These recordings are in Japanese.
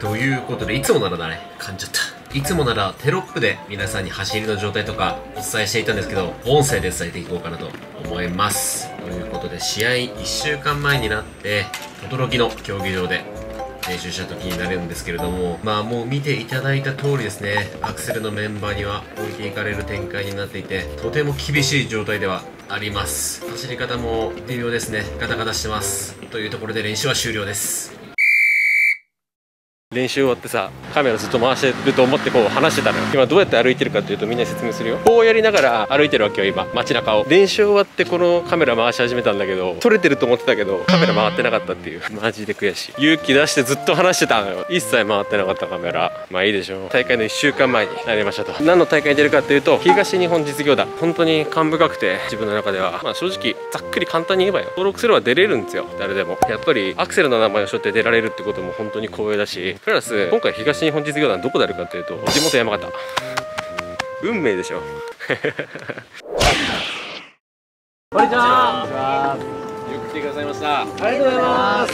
ということで、いつもならだね、噛んじゃった。いつもならテロップで皆さんに走りの状態とかお伝えしていたんですけど、音声で伝えていこうかなと思います。ということで、試合1週間前になって、轟の競技場で練習した時になるんですけれども、もう見ていただいた通りですね、アクセルのメンバーには置いていかれる展開になっていて、とても厳しい状態ではあります。走り方も微妙ですね。ガタガタしてます。というところで練習は終了です。練習終わってさ、カメラずっと回してると思ってこう話してたのよ。今どうやって歩いてるかっていうと、みんなに説明するよ。こうやりながら歩いてるわけよ、今街中を。練習終わってこのカメラ回し始めたんだけど、撮れてると思ってたけどカメラ回ってなかったっていう、マジで悔しい。勇気出してずっと話してたのよ。一切回ってなかったカメラ。まあいいでしょう。大会の1週間前になりましたと。何の大会に出るかっていうと、東日本実業団。本当に感深くて、自分の中では正直ざっくり簡単に言えばよ、登録すれば出れるんですよ、誰でも。やっぱりアクセルの名前を背負って出られるってことも本当に光栄だし、プラス今回東日本実業団どこであるかっていうと、地元山形。運命でしょ。こんにちは。よく来てくださいました。ありがとうございます。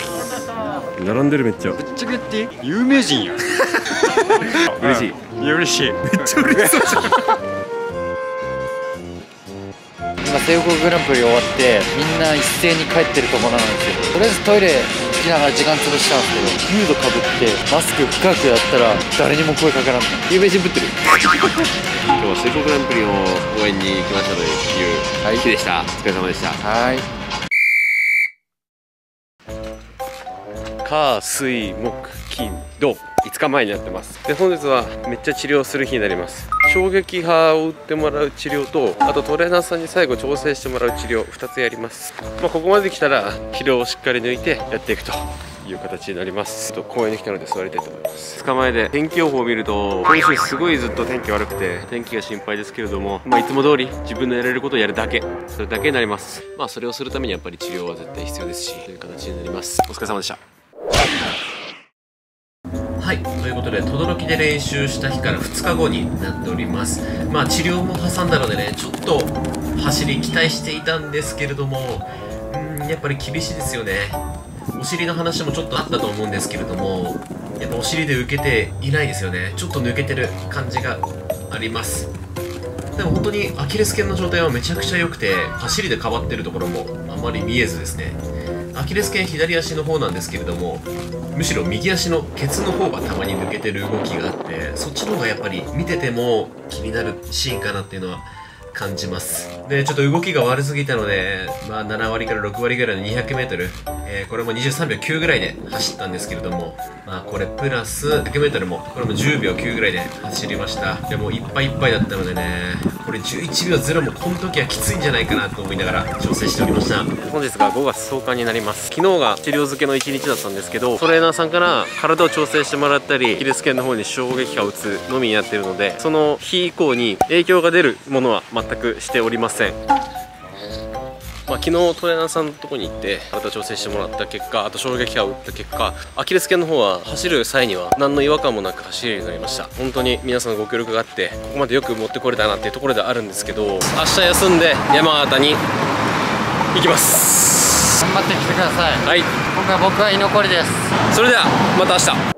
並んでる、めっちゃ。ぶっちゃけ言って有名人や。嬉しい。いや嬉しい。めっちゃ嬉しそうじゃん。 今全国グランプリ終わってみんな一斉に帰ってるところなんですけど、とりあえずトイレ行きながら時間潰したんですけど、フードかぶってマスク深くやったら誰にも声かからんの。有名人ぶってる。 今日は全国グランプリの応援に来ましたという日でした。お疲れ様でした。 はい。 火水木金土5日前になってます。で、本日はめっちゃ治療する日になります。衝撃波を打ってもらう治療と、あとトレーナーさんに最後調整してもらう治療2つやります。ここまで来たら疲労をしっかり抜いてやっていくという形になります。公園に来たので座りたいと思います。2日前で天気予報を見ると、今週すごいずっと天気悪くて天気が心配ですけれども、いつも通り自分のやれることをやるだけ、それだけになります。それをするためにやっぱり治療は絶対必要ですし、という形になります。お疲れ様でした。はい、ということで轟で練習した日から2日後になっております。治療も挟んだのでね、ちょっと走り期待していたんですけれども、やっぱり厳しいですよね。お尻の話もちょっとあったと思うんですけれども、やっぱお尻で受けていないですよね。ちょっと抜けてる感じがあります。でも本当にアキレス腱の状態はめちゃくちゃ良くて、走りで変わってるところもあまり見えずですね、アキレス腱左足の方なんですけれども、むしろ右足のケツの方がたまに抜けてる動きがあって、そっちの方がやっぱり見てても気になるシーンかなっていうのは感じます。で、ちょっと動きが悪すぎたので、7割から6割ぐらいの 200m、これも23秒9ぐらいで走ったんですけれども、これプラス 100m もこれも10秒9ぐらいで走りました。でもいっぱいいっぱいだったのでね、これ11秒0もこの時はきついんじゃないかなと思いながら調整しておりました。本日が5月10日になります。昨日が治療漬けの1日だったんですけど、トレーナーさんから体を調整してもらったり、アキレス腱の方に衝撃波を打つのみになっているので、その日以降に影響が出るものは全くしておりません。昨日トレーナーさんのとこに行って体調整してもらった結果、あと衝撃波を打った結果、アキレス腱の方は走る際には何の違和感もなく走れるようになりました。本当に皆さんのご協力があってここまでよく持ってこれたなっていうところではあるんですけど、明日休んで山形に行きます。 頑張ってきてください。 はい、 僕は居残りです。 それではまた明日。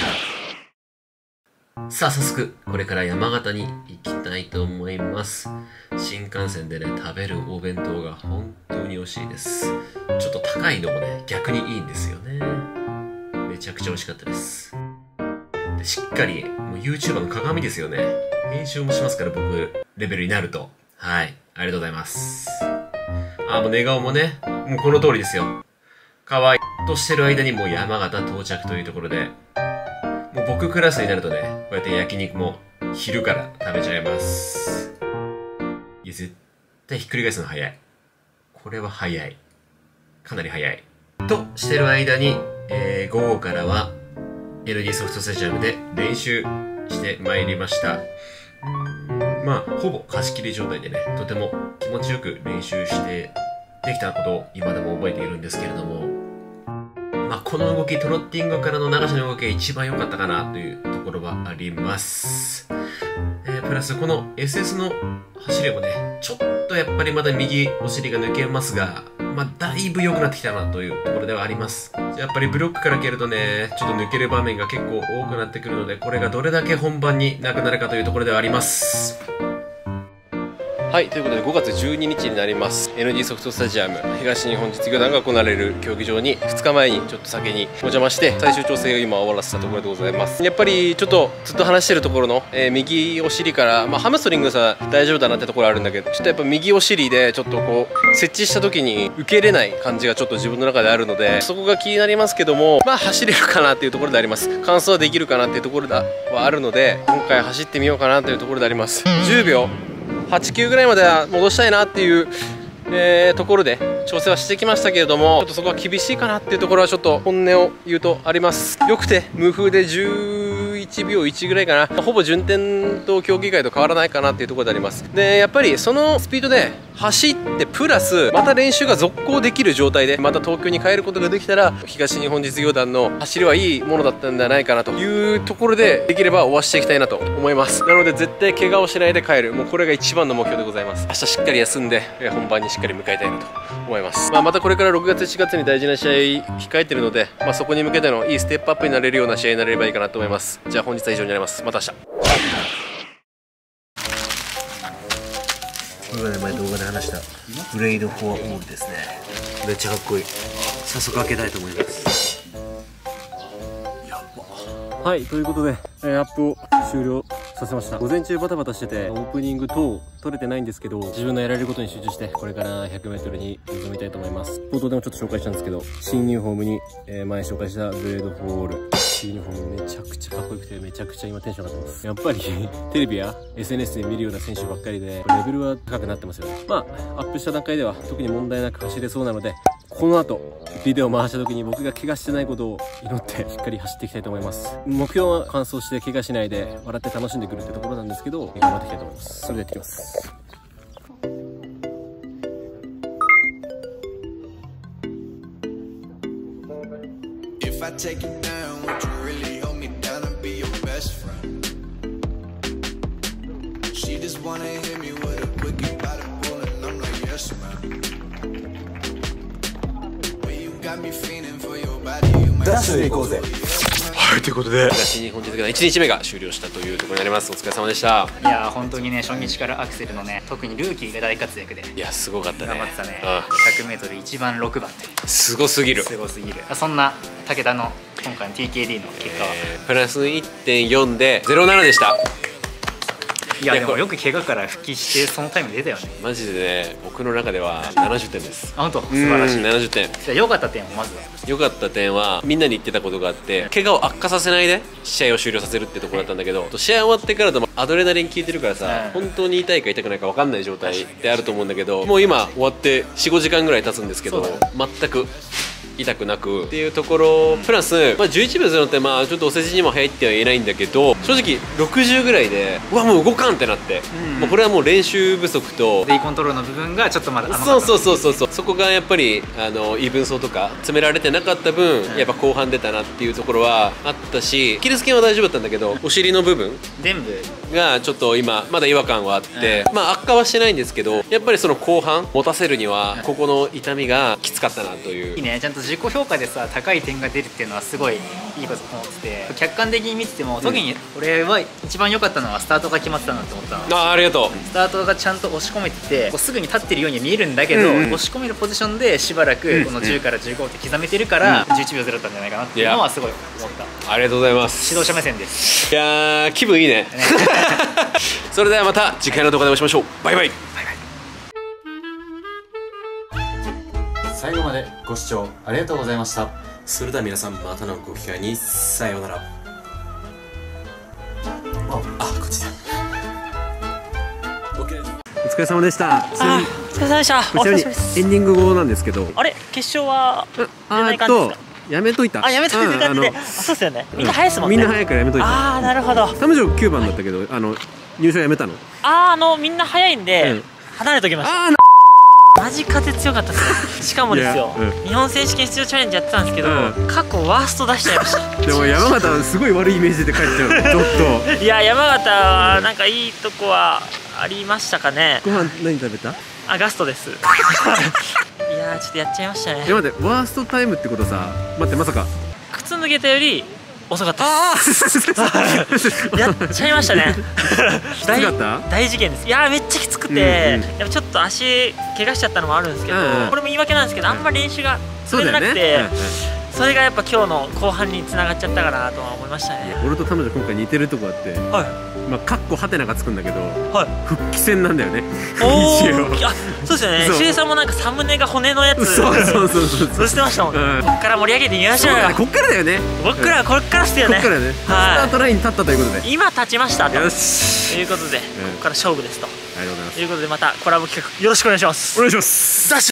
さあ早速これから山形に行きたいと思います。新幹線でね食べるお弁当が本当に美味しいです。ちょっと高いのもね逆にいいんですよね。めちゃくちゃ美味しかったです。でしっかりもう YouTuber の鏡ですよね。編集もしますから、僕レベルになると。はい、ありがとうございます。もう寝顔もねもうこの通りですよ。可愛いとしてる間にもう山形到着というところで、もう僕クラスになるとねこうやって焼肉も昼から食べちゃいます。いや絶対ひっくり返すの早い。これは早い、かなり早いとしてる間に、午後からは ND ソフトスタジアムで練習してまいりました。ほぼ貸し切り状態でねとても気持ちよく練習してできたことを今でも覚えているんですけれども、この動き、トロッティングからの流しの動きが一番良かったかなというところはあります。プラスこの SS の走りもねちょっとやっぱりまだ右お尻が抜けますが、 だいぶ良くなってきたなというところではあります。やっぱりブロックから蹴るとね、ちょっと抜ける場面が結構多くなってくるので、これがどれだけ本番になくなるかというところではあります。はい、ということで5月12日になります。 NG ソフトスタジアム東日本実業団が行われる競技場に2日前にちょっと先にお邪魔して最終調整を今終わらせたところでございます。やっぱりちょっとずっと話してるところの、右お尻から、ハムストリングさ大丈夫だなってところあるんだけど、ちょっとやっぱ右お尻でちょっとこう設置した時に受け入れない感じがちょっと自分の中であるので、そこが気になりますけども、走れるかなっていうところであります。完走はできるかなっていうところはあるので、今回走ってみようかなというところであります。10秒8、9ぐらいまでは戻したいなっていう、ところで調整はしてきましたけれども、ちょっとそこは厳しいかなっていうところはちょっと本音を言うとあります。よくて無風で11秒1ぐらいかな、ほぼ順天と競技会と変わらないかなっていうところであります。でやっぱりそのスピードで走ってプラスまた練習が続行できる状態でまた東京に帰ることができたら、東日本実業団の走りはいいものだったんじゃないかなというところで、できれば終わしていきたいなと思います。なので絶対怪我をしないで帰る、もうこれが一番の目標でございます。明日しっかり休んで本番にしっかり迎えたいなと思います。またこれから6月7月に大事な試合控えてるので、そこに向けてのいいステップアップになれるような試合になれればいいかなと思います。じゃあ本日は以上になります。また明日。これがね、前動画で話したブレイドフォアオールですね。めっちゃかっこいい。早速開けたいと思います。はい、ということで、アップを終了させました。午前中バタバタしててオープニング等撮れてないんですけど、自分のやられることに集中してこれから 100m に臨みたいと思います。冒頭でもちょっと紹介したんですけど、新ユニフォームに、前紹介したブレードフォーオールユニフォームめちゃくちゃかっこよくて、めちゃくちゃ今テンション上がってます。やっぱりテレビや SNS で見るような選手ばっかりでレベルは高くなってますよね。アップした段階では特に問題なく走れそうなので、この後ビデオを回した時に僕が怪我してないことを祈ってしっかり走っていきたいと思います。目標は完走して怪我しないで笑って楽しんでくるってところなんですけど、頑張っていきたいと思います。それでやっていきます。 If I take you down, would you really hold me down and be your best friend? She just wanna hit me with a quickie by the pool and I'm like, yes, man. Well, you got me feeling for your body, you might say, oh, yeah. はい、ということで東日本実業団1日目が終了したというところになります。お疲れ様でした。 いやー本当にね、初日からアクセルのね、特にルーキーが大活躍で、 いやすごかったね。 頑張ってたね。100m 一番6番すごすぎる。 すごすぎる。そんな武田の今回の TKD の結果は、 プラス 1.4 で07でした。 いやでもよく怪我から復帰してそのタイム出たよね。 マジでね、僕の中では70点です。 あ、本当素晴らしい。 70点。 じゃあ良かった点をまずは。 良かった点はみんなに言ってたことがあって、怪我を悪化させないで試合を終了させるってところだったんだけど、試合終わってからでもアドレナリン効いてるからさ、本当に痛いか痛くないか分かんない状態であると思うんだけど、もう今終わって 4,5 時間ぐらい経つんですけど、全く痛くなくっていうところ、プラス、11秒0ってちょっとお世辞にも入っては言えないんだけど、正直60ぐらいでうわもう動かんってなって、もうこれはもう練習不足とデイコントロールの部分がちょっとまだ甘かった。 そうそこがやっぱりイーブン走とか詰められてなかった分、やっぱ後半出たなっていうところはあったし、アキレス腱は大丈夫だったんだけど、お尻の部分全部がちょっと今まだ違和感はあって、悪化はしてないんですけど、やっぱりその後半持たせるにはここの痛みがきつかったなという。 いいね、ちゃんと自己評価でさ高い点が出るっていうのはすごいいいことと思ってて、客観的に見てても特に俺は一番良かったのはスタートが決まってたなって思ったの。 ありがとう。 スタートがちゃんと押し込めてて、こうすぐに立ってるように見えるんだけど、押し込めるポジションでしばらくこの10から15って刻めてるから、11秒0だったんじゃないかなっていうのはすごい思った。 ありがとうございます。 指導者目線です。 いやー気分いいね。それではまた次回の動画でお会いしましょう。バイバイ。 最後までご視聴ありがとうございました。 それでは皆さん、またのご機会にさようなら。こっちだ。OKです。お疲れ様でした。 お疲れ様でした。お疲れ様です。 エンディング後なんですけど、 あれ決勝は出ない感じですか？ やめといた。 やめといた感じで。そうですよね。みんな早いですもんね。 みんな早いからやめといた。 なるほど。 タムジョ9番だったけど、入賞やめたの。 みんな早いんで離れときました。マジ風強かったですね。しかもですよ、日本選手権出場チャレンジやってたんですけど、過去ワースト出しちゃいました。 でも山形すごい悪いイメージで帰っちゃう。ちょっと。 いや山形はなんかいいとこはありましたかね。 ご飯何食べた？ ガストです。いやーちょっとやっちゃいましたね。 待ってワーストタイムってことさ、待ってまさか靴脱げたより遅かったです。やっちゃいましたね。 きつかった大事件です。いやーめっちゃきつくて、やっぱちょっと足怪我しちゃったのもあるんですけど、これも言い訳なんですけど、あんまり練習がそれでなくて、それがやっぱ今日の後半につながっちゃったかなとは思いましたね。 俺と彼女今回似てるとこあって、まあカッコハテナがつくんだけど、復帰戦なんだよね。 おー、あ、そうですよね。しげさんもなんかサムネが骨のやつ、そうしてましたもんね。こっから盛り上げてみましょうよ。 こっからだよね。 僕らこっからっすよね。 こっからね。スタートラインに立ったということで、 今立ちましたと。 よし。 ということでここから勝負ですと。 ありがとうございます。 ということでまたコラボ企画よろしくお願いします。 お願いします。